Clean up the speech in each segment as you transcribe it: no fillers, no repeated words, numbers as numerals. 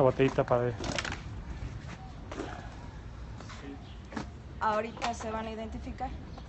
la botellita para... Ahorita se van a identificar.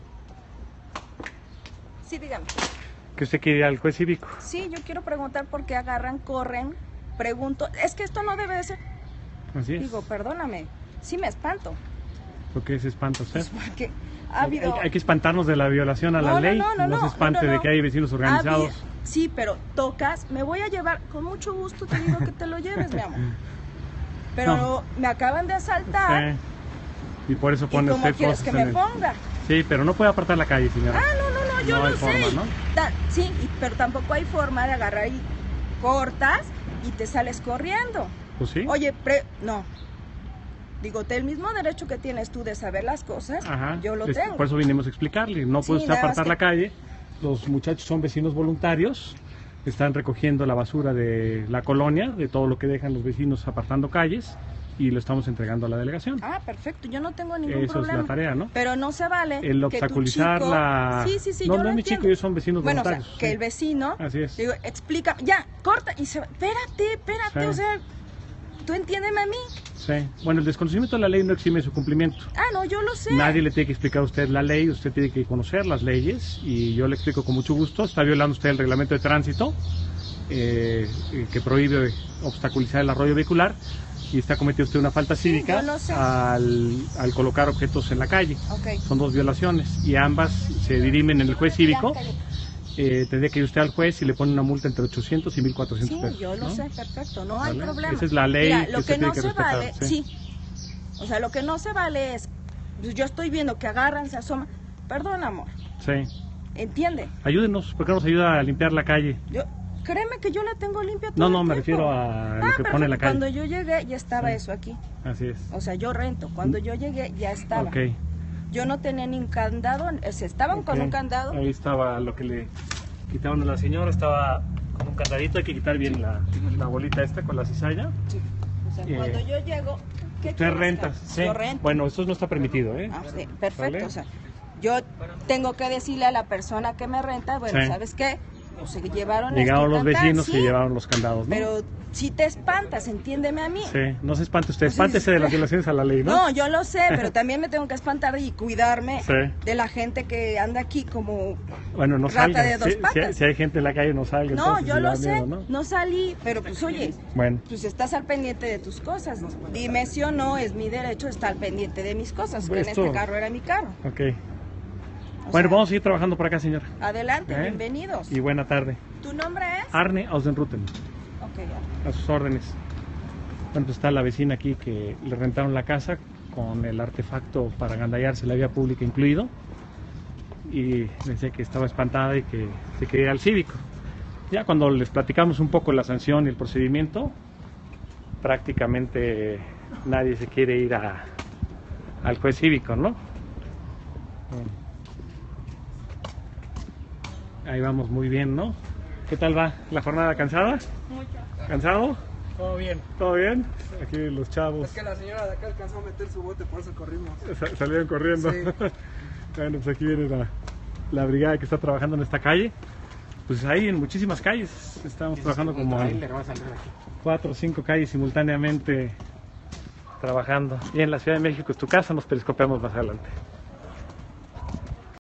Sí, dígame. ¿Que usted quiere ir al juez cívico? Sí, yo quiero preguntar por qué agarran, corren, pregunto. Es que esto no debe de ser. Así es. Digo, perdóname, sí me espanto. ¿Por qué se espanta usted? Pues porque ha habido... Hay que espantarnos de la violación a la ley. No se espante de que hay vecinos organizados. Sí, pero tocas, me voy a llevar, con mucho gusto te digo que te lo lleves, mi amor. Pero no, me acaban de asaltar. Sí. Y por eso pone ¿Y cómo usted quieres cosas que me ponga? Sí, pero no puede apartar la calle, señora. Yo no hay lo forma, sé. ¿no? Sí, pero tampoco hay forma de agarrar y cortas y te sales corriendo. Pues sí. Oye, no. Digo, el mismo derecho que tienes tú de saber las cosas, yo lo tengo. Por eso vinimos a explicarle. No puede usted apartar la calle. Los muchachos son vecinos voluntarios. Están recogiendo la basura de la colonia, de todo lo que dejan los vecinos apartando calles. Y lo estamos entregando a la delegación. Ah, perfecto, yo no tengo ningún problema. Eso es la tarea, ¿no? Pero no se vale el obstaculizar que tu chico... la... Sí, no es mi chico, ellos son vecinos voluntarios. O sea, que el vecino... Así es. Digo, explica, ya, corta, y se va... Espérate, o sea, tú entiéndeme a mí. Sí, bueno, el desconocimiento de la ley no exime su cumplimiento. No, yo lo sé. Nadie le tiene que explicar a usted la ley, usted tiene que conocer las leyes, y yo le explico con mucho gusto. Está violando usted el reglamento de tránsito, que prohíbe obstaculizar el arroyo vehicular, y está cometiendo usted una falta cívica al colocar objetos en la calle. Son dos violaciones y ambas se dirimen en el juez cívico. Tendría que ir usted al juez y le pone una multa entre 800 y 1400 pesos. Sí, yo lo sé, perfecto, no hay problema. Esa es la ley. Mira, lo que no se vale, o sea, lo que no se vale es, pues yo estoy viendo que agarran, se asoman. Perdón, amor. Sí. ¿Entiende? Ayúdenos, porque nos ayuda a limpiar la calle. Créeme que yo la tengo limpia todo No, me refiero a lo que pone en la calle. Cuando yo llegué ya estaba eso aquí. Así es. O sea, yo rento. Cuando yo llegué ya estaba. Yo no tenía ni un candado, estaban con un candado. Ahí estaba lo que le quitaron a la señora, estaba con un candadito. Hay que quitar bien la bolita esta con la cizalla. Sí. O sea, cuando yo llego... ¿Usted renta? Sí. Yo rento. Bueno, esto no está permitido, ¿eh? Sí, perfecto. ¿Vale? O sea, yo tengo que decirle a la persona que me renta, bueno, ¿sabes qué? O se llegaron los vecinos y llevaron los candados, ¿no? Pero si te espantas, entiéndeme a mí. Sí, no se espante usted, espántese de las violaciones a la ley, ¿no? No, yo lo sé, pero también me tengo que espantar y cuidarme de la gente que anda aquí como no rata salga. De dos patas. Si hay gente en la calle, no salga. No, yo lo sé, no salí, pero pues oye, pues estás al pendiente de tus cosas. Dime si o no, es mi derecho estar al pendiente de mis cosas, que en este carro era mi carro. Bueno, vamos a ir trabajando por acá, señora. Adelante, bienvenidos. Y buena tarde. ¿Tu nombre es? Arne Ausenruten. Ok, a sus órdenes. Bueno, pues está la vecina aquí que le rentaron la casa con el artefacto para agandallarse la vía pública incluido. Y me decía que estaba espantada y que se quería ir al cívico. Ya cuando les platicamos un poco la sanción y el procedimiento, prácticamente nadie se quiere ir al juez cívico, ¿no? Ahí vamos muy bien, ¿no? ¿Qué tal va la jornada? ¿Cansada? Mucho. ¿Cansado? Todo bien. ¿Todo bien? Aquí los chavos. Es que la señora de acá alcanzó a meter su bote, por eso corrimos. Salieron corriendo. Sí. Bueno, pues aquí viene la brigada que está trabajando en esta calle. Pues ahí en muchísimas calles. Estamos trabajando como 4 o 5 calles simultáneamente trabajando. Y en la Ciudad de México es tu casa, nos telescopiamos más adelante.